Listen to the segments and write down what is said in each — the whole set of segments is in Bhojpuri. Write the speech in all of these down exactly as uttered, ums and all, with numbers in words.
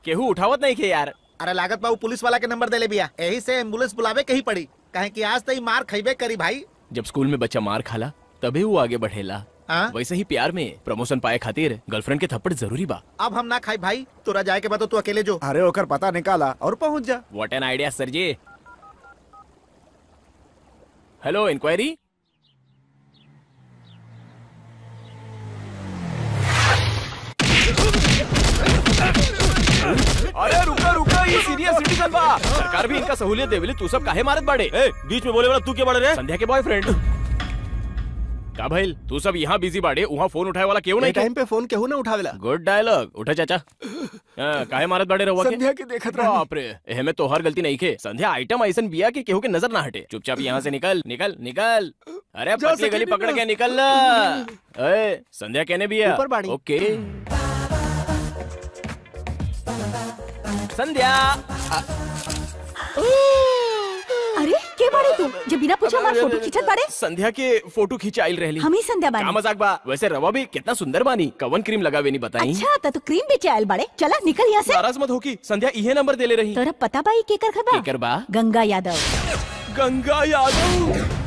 केहू उठावत नहीं के यार। अरे लागत बाबू पुलिस वाला के नंबर दे ले बिया, यही से एम्बुलेंस बुलावे कहीं पड़ी, कहे कि आज तई मार खइबे करी भाई। जब स्कूल में बच्चा मार खाला तभी वो आगे बढ़ेला। आ? वैसे ही प्यार में प्रमोशन पाए खातिर गर्लफ्रेंड के थप्पड़ जरूरी बा। अब हम ना खाई भाई, तोरा जाए के बाद तू अकेले जो। अरे ओकर पता निकाला और पहुंच जा। What an idea sir ji. Hello enquiry. अरे रुका रुका, ये सीनियर सिटीजन बा, सरकार भी इनका सहूलियत देवेली, तू सब काहे मारत बाड़े? ए, बीच में बोले वाला तू क्या बाड़े रे? संध्या के बॉयफ्रेंड। का भाई तू सब यहाँ बिजी बाड़े, वहाँ फोन उठाए वाला क्यों नहीं? टाइम पे फोन केहू ना उठावेला। Good dialogue. उठा चाचा। काहे मारत बाड़े रहुआ के? संध्या के देखत रहा। बाप रे, एहे में तोहर गलती नहीं के। संध्या आइटम ऐसन बिया के केहू के नजर ना हटे। चुपचाप यहाँ से निकल निकल निकल। अरे पतली गली पकड़ के निकल ना। ए, संध्या कहने बिया ऊपर बाड़ी। ओके संध्या। अरे के बाड़े तू जब बिना पूछे हमार फोटो खींचत बाड़े? संध्या के फोटो खींचाइल रहली। हम ही संध्या बानी। का मजाक बा? वैसे रवा भी कितना सुंदर बानी, कवन क्रीम लगावे नहीं बताई। अच्छा तो तू क्रीम बेचे आयल बाड़े, चला निकल यहाँ से। नाराज मत हो की संध्या इहे नंबर दे ले रही। तोरा पता बाई केकर घर बा? केकर बा? गंगा यादव। गंगा यादव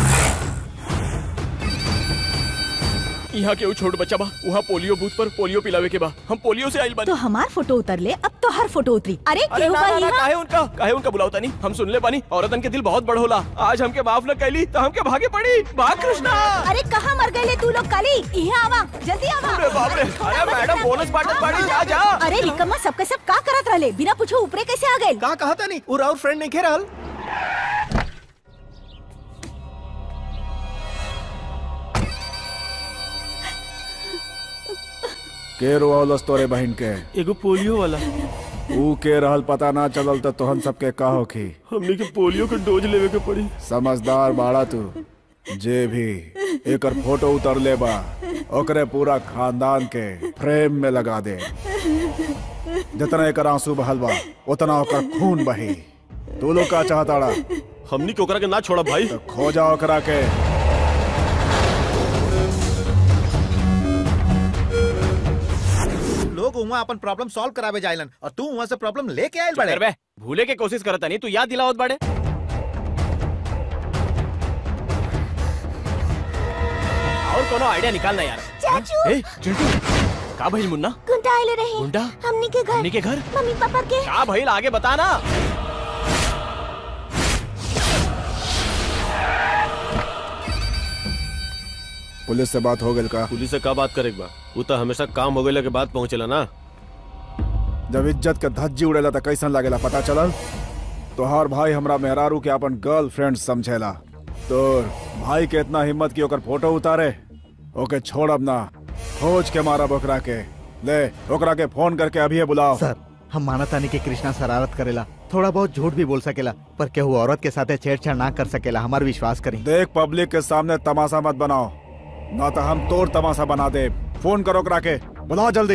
यहाँ के छोट बच्चा बा, वहाँ पोलियो बूथ पर पोलियो पिलावे के बा। हम पोलियो से आइल बानी। तो हमार फोटो उतर ले, अब तो हर फोटो उतरी। अरे अरे क्यों ना, बा ना, ना, यहाँ? काहे उनका काहे उनका बुलावता नहीं? हम सुन ले बानी औरतन के दिल बहुत बड़ होला। आज हमके माफ न कैली तो हमके भागे पड़ी। भाग कृष्णा। अरे कहाँ मर गए तू लोग? काली यहाँ आवा, जल्दी आवा। अरे बाप रे, अरे मैडम बोनस बांटत बाड़ी, जा जा। अरे निकम्मा सबके सब का करत रहले, बिना पूछे ऊपरे कैसे आ गए? का कहता नहीं और और फ्रेंड नहीं खेरल। के रोवलस तोरे बहन के? एगो पोलियो वाला। ऊ के रहल पता ना चलल तो तोहन सबके का होखी? हमने के पोलियो के डोज लेवे के पड़ी। समझदार बाड़ा तू। जे भी एकर फोटो उतर ले बा ओकरे पूरा खानदान के फ्रेम में लगा दे। जितना एकर आंसू बहल बा उतना ओकर खून बही। तू लोग का चाहताड़ा? हमनी के ओकरा के ना छोड़ा भाई। तो खो जा ओकरा के। लोग वहाँ अपन प्रॉब्लम सॉल्व करावे जाइलन और तू वहाँ से प्रॉब्लम लेके आयल बड़े। बे, भूले के कोशिश करता नहीं, तू याद दिलावत बाड़े। और कोनो आइडिया निकालना यार। चाचू। ए, चिंटू, का भइल मुन्ना? गुंडा आइले रहे। गुंडा? हमनी के घर। हमनी के घर? मम्मी पापा के। का भइल आगे बता ना। पुलिस से बात हो गई का? पुलिस से का बात करे बा? वो तो हमेशा काम हो गए के बाद पहुँचेला ना। जब इज्जत के धज्जी उड़ेला तो कैसन लागेला पता चलल? तोहार भाई हमरा मेहरारू के अपन गर्लफ्रेंड समझेला। तोर भाई के इतना हिम्मत की ओकर फोटो उतारे? ओके छोड़ब ना, खोज के मारब ओकरा के। ले ओकरा के फोन करके अभी बुलाओ। सर हम मानता नहीं कि कृष्णा शरारत करेला, थोड़ा बहुत झूठ भी बोल सकेला, पर केहू औरत के साथ छेड़छाड़ ना कर सकेला। हमार विश्वास करी। देख पब्लिक के सामने तमाशा मत बनाओ, ना तो हम तोर तमाशा बना दे। फोन करो ओकरा के, बुलाओ जल्दी।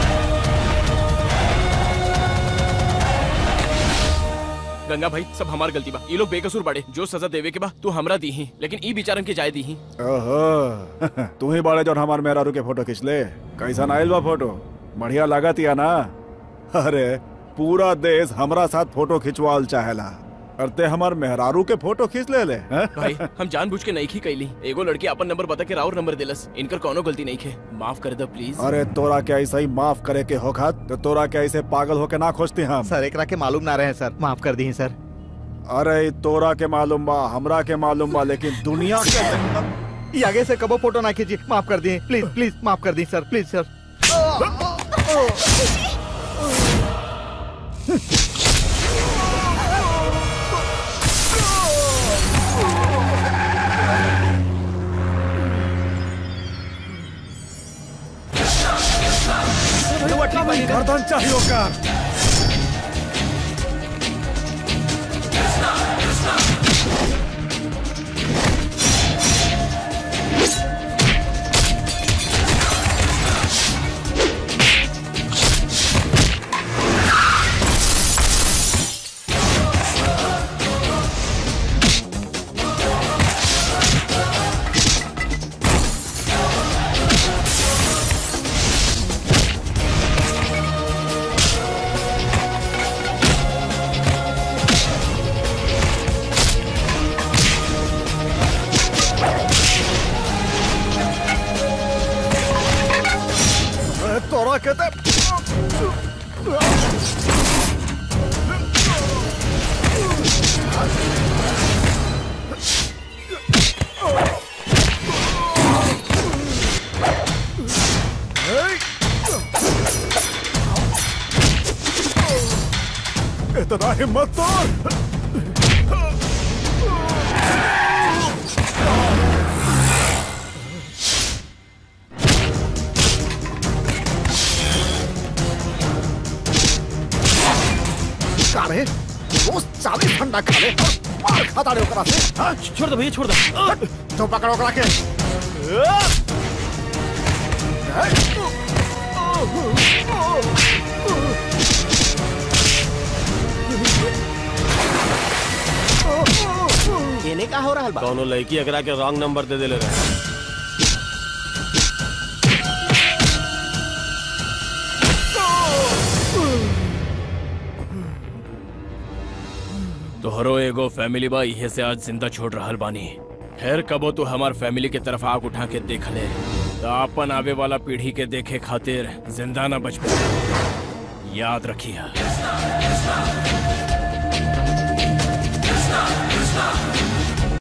गंगा भाई सब हमार गलती बा, ये लोग बेकसूर बाड़े। जो सजा देवे के बा तू हमरा दी ही, लेकिन ई बेचारन के जाय दी ही। ओहो तू ही बड़े जो हमार मेहरारू के फोटो खींच ले। कैसा आइल बा फोटो? बढ़िया लागत या ना? अरे पूरा देश हमरा साथ फोटो खिंचवाल चाहेला, अरे हमार मेहरारू के फोटो खींच ले ले। भाई हम जानबूझ के नहीं खी कैली। एगो लड़की अपन नंबर बता के राउर नंबर दिलस, इनकर कोनो गलती नहीं खे, माफ कर दे प्लीज। अरे तोरा क्या ऐसा ही माफ करे के होखा तो तोरा क्या ऐसे पागल होके ना खोजती हम? सर एकरा के मालूम ना रहे सर, माफ कर दी सर। अरे तोरा के मालूम बा, हमरा के मालूम बा, लेकिन दुनिया के ये आगे से कबो फोटो ना खींची, माफ कर दी प्लीज प्लीज, माफ कर दी सर प्लीज सर। गर्दन चाहिए का। तोरा कहते इतना हिम्मत तो कारे रोज चालीस घंटा खा ले मार खाता रे ओकरा से। हाँ? छोड़ दो भैया छोड़ दो। तो पकड़ो ओकरा के। केने का हो रहा बा? दोनों लड़की अगरा के रॉन्ग नंबर दे दे ले रहे हैं। तोहरो एगो फैमिली बा इहे से आज जिंदा छोड़ रहल बानी। खैर कबो तू हमार फैमिली के तरफ आग उठा के देख ले तो अपन आवे वाला पीढ़ी के देखे खातिर जिंदा न बच पाए। याद रखिया।